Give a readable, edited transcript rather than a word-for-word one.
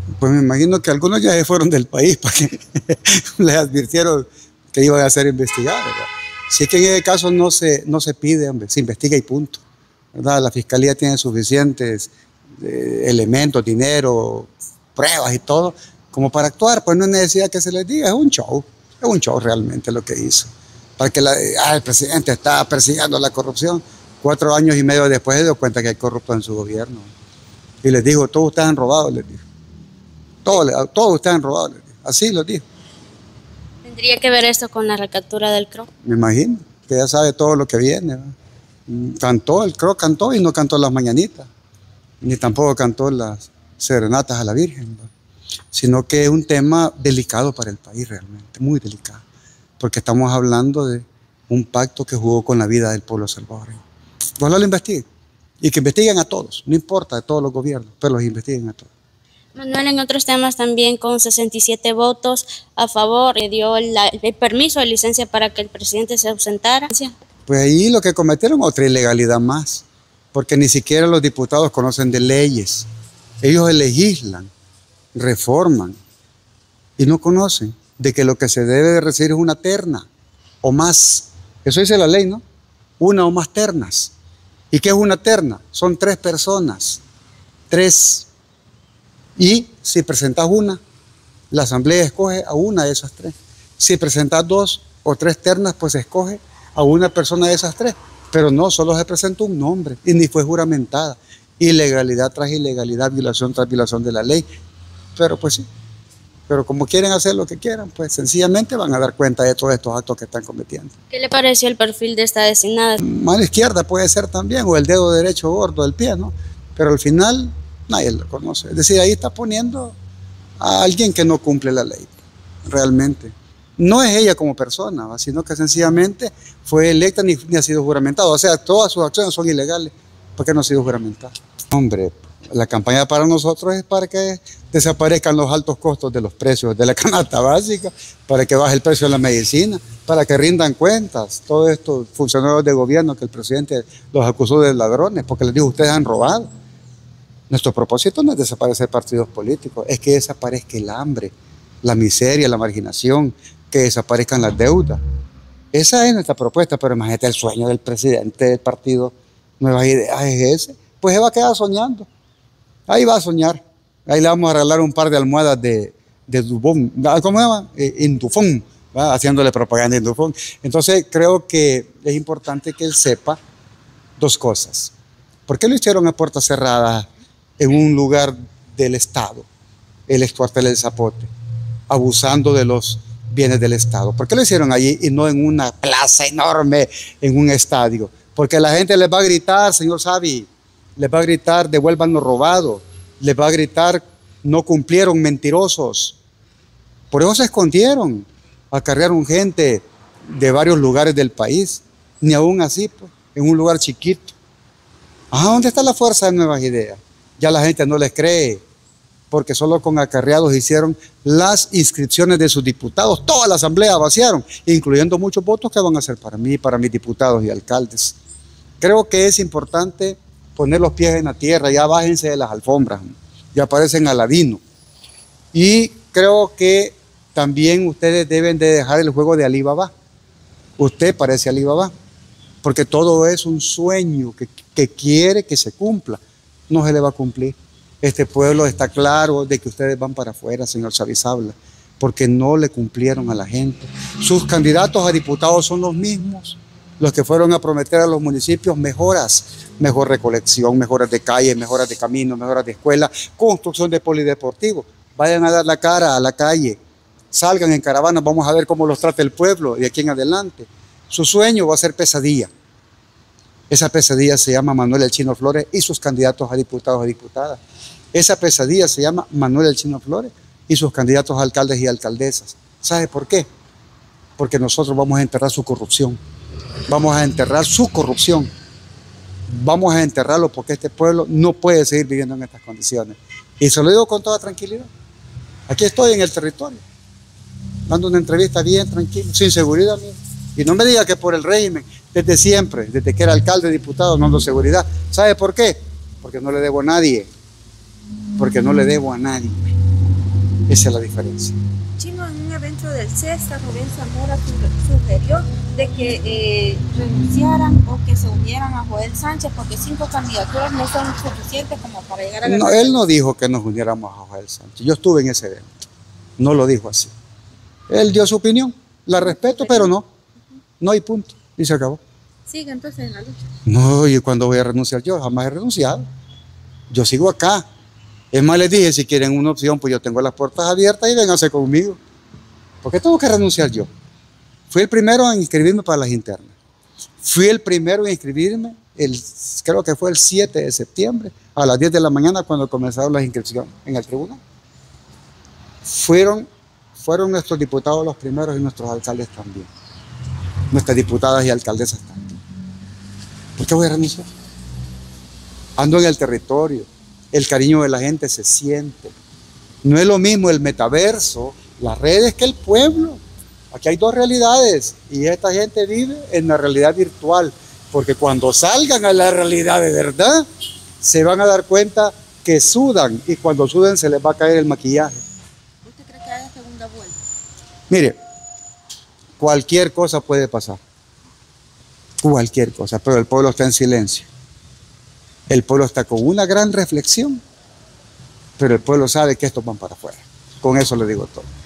Pues me imagino que algunos ya se fueron del país para que les advirtieron que iban a ser investigados, ¿verdad? Si es que en ese caso no se pide, hombre, se investiga y punto, ¿verdad? La fiscalía tiene suficientes elementos, dinero, pruebas y todo, como para actuar, pues no hay necesidad que se les diga, es un show realmente lo que hizo. Para que el presidente está persiguiendo la corrupción, 4 años y medio después se dio cuenta que hay corruptos en su gobierno. Y les dijo, todos ustedes han robado, les dijo. Todos ustedes han robado, les dijo. Así los dijo. ¿Tendría que ver esto con la recaptura del CRO? Me imagino, que ya sabe todo lo que viene, ¿verdad? El CRO cantó y no cantó las mañanitas, ni tampoco cantó las serenatas a la Virgen, ¿verdad? Sino que es un tema delicado para el país realmente, muy delicado, porque estamos hablando de un pacto que jugó con la vida del pueblo salvadoreño. Ojalá lo investiguen, y que investiguen a todos, no importa de todos los gobiernos, pero los investiguen a todos. Manuel, en otros temas también con 67 votos a favor, dio el permiso de licencia para que el presidente se ausentara. Pues ahí lo que cometieron otra ilegalidad más, porque ni siquiera los diputados conocen de leyes. Ellos legislan, reforman y no conocen de que lo que se debe de recibir es una terna o más. Eso dice la ley, ¿no? Una o más ternas. ¿Y qué es una terna? Son 3 personas, 3. Y si presentas una, la asamblea escoge a una de esas 3. Si presentas 2 o 3 ternas, pues se escoge a una persona de esas 3. Pero no, solo se presentó un nombre y ni fue juramentada. Ilegalidad tras ilegalidad, violación tras violación de la ley. Pero pues sí, pero como quieren hacer lo que quieran, pues sencillamente van a dar cuenta de todos estos actos que están cometiendo. ¿Qué le pareció el perfil de esta designada? Mano izquierda puede ser también, o el dedo derecho gordo del pie, ¿no? Pero al final nadie lo conoce. Es decir, ahí está poniendo a alguien que no cumple la ley, realmente. No es ella como persona, ¿va? Sino que sencillamente fue electa ni ha sido juramentada. O sea, todas sus acciones son ilegales porque no ha sido juramentada. Hombre, la campaña para nosotros es para que desaparezcan los altos costos de los precios de la canasta básica, para que baje el precio de la medicina, para que rindan cuentas todos estos funcionarios de gobierno que el presidente los acusó de ladrones, porque les dijo, ustedes han robado. Nuestro propósito no es desaparecer partidos políticos, es que desaparezca el hambre, la miseria, la marginación, que desaparezcan las deudas. Esa es nuestra propuesta, pero imagínate el sueño del presidente del partido Nuevas Ideas es ese, pues se va a quedar soñando. Ahí va a soñar. Ahí le vamos a regalar un par de almohadas de Dufón. ¿Cómo se llama? Indufón, ¿va? Haciéndole propaganda a Indufón. Entonces creo que es importante que él sepa 2 cosas. ¿Por qué lo hicieron a puertas cerradas en un lugar del Estado, el excuartel del Zapote, abusando de los bienes del Estado? ¿Por qué lo hicieron allí y no en una plaza enorme, en un estadio? Porque la gente les va a gritar, señor Savi, les va a gritar, devuelvan lo robado, les va a gritar, no cumplieron, mentirosos. Por eso se escondieron, acarrearon gente de varios lugares del país, ni aún así, pues, en un lugar chiquito. ¿Dónde está la fuerza de Nuevas Ideas? Ya la gente no les cree, porque solo con acarreados hicieron las inscripciones de sus diputados. Toda la asamblea vaciaron, incluyendo muchos votos que van a ser para mí, para mis diputados y alcaldes. Creo que es importante poner los pies en la tierra, ya bájense de las alfombras, ya parecen Aladino. Y creo que también ustedes deben de dejar el juego de Alibaba. Usted parece Alibaba, porque todo es un sueño que quiere que se cumpla. No se le va a cumplir. Este pueblo está claro de que ustedes van para afuera, señor Savisabla, porque no le cumplieron a la gente. Sus candidatos a diputados son los mismos, los que fueron a prometer a los municipios mejoras, mejor recolección, mejoras de calles, mejoras de caminos, mejoras de escuelas, construcción de polideportivos. Vayan a dar la cara a la calle, salgan en caravana, vamos a ver cómo los trata el pueblo de aquí en adelante. Su sueño va a ser pesadilla. Esa pesadilla se llama Manuel El Chino Flores y sus candidatos a diputados y diputadas. Esa pesadilla se llama Manuel El Chino Flores y sus candidatos a alcaldes y alcaldesas. ¿Sabe por qué? Porque nosotros vamos a enterrar su corrupción. Vamos a enterrar su corrupción. Vamos a enterrarlo porque este pueblo no puede seguir viviendo en estas condiciones. Y se lo digo con toda tranquilidad. Aquí estoy en el territorio, dando una entrevista bien tranquila, sin seguridad mía. Y no me diga que por el régimen, desde siempre, desde que era alcalde, diputado, no ando seguridad. ¿Sabe por qué? Porque no le debo a nadie. Porque no le debo a nadie. Esa es la diferencia. Chino, en un evento del CESA, Rubén Zamora sugirió de que renunciaran o que se unieran a Joel Sánchez porque 5 candidaturas no son suficientes como para llegar a la... No, él no dijo que nos uniéramos a Joel Sánchez. Yo estuve en ese evento. No lo dijo así. Él dio su opinión, la respeto, pero no hay punto. Y se acabó. Sigue entonces en la lucha. No, ¿y cuándo voy a renunciar yo? Jamás he renunciado. Yo sigo acá. Es más, les dije, si quieren una opción, pues yo tengo las puertas abiertas y vénganse conmigo. ¿Por qué tengo que renunciar yo? Fui el primero en inscribirme para las internas. Fui el primero en inscribirme, creo que fue el 7 de septiembre, a las 10 de la mañana, cuando comenzaron las inscripciones en el tribunal. Fueron nuestros diputados los primeros y nuestros alcaldes también. Nuestras diputadas y alcaldesas también. ¿Por qué voy a renunciar? Ando en el territorio. El cariño de la gente se siente. No es lo mismo el metaverso, las redes, que el pueblo. Aquí hay dos realidades y esta gente vive en la realidad virtual, porque cuando salgan a la realidad de verdad, se van a dar cuenta que sudan y cuando suden se les va a caer el maquillaje. ¿Usted cree que haya segunda vuelta? Mire, cualquier cosa puede pasar. Cualquier cosa, pero el pueblo está en silencio. El pueblo está con una gran reflexión, pero el pueblo sabe que estos van para afuera. Con eso le digo todo.